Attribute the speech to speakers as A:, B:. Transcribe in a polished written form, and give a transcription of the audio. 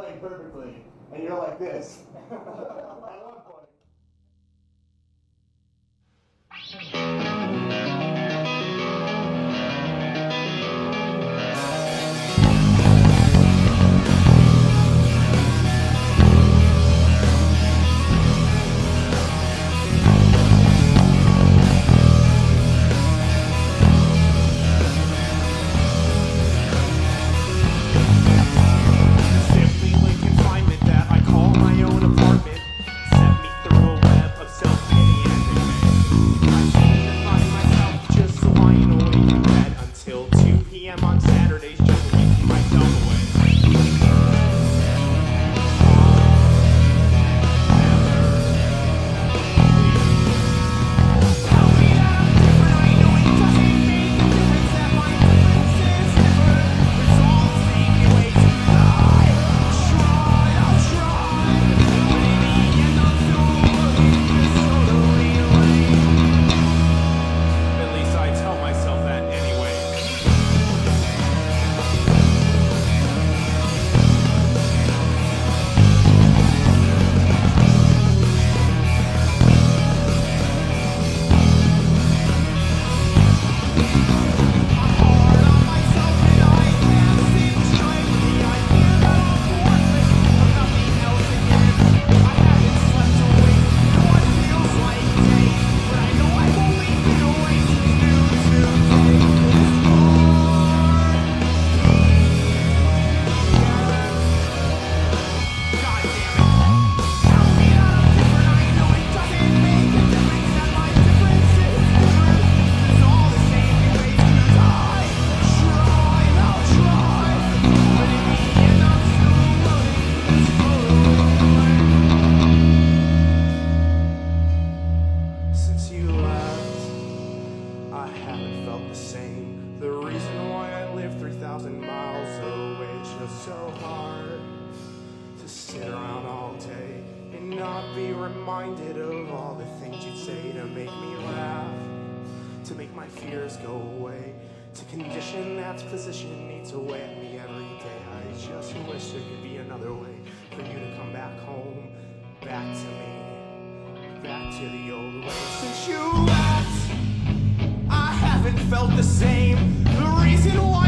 A: playing perfectly, and you're like this. At one point.
B: On Saturdays, just keeping myself away. At least I tell myself that anyway. I haven't felt the same. The reason why I live 3,000 miles away, it's just so hard to sit around all day and not be reminded of all the things you'd say to make me laugh, to make my fears go away, to condition that position needs away at me every day. I just wish there could be another way for you to come back home, back to me, back to the old way. Since you left, I haven't felt the same. The reason why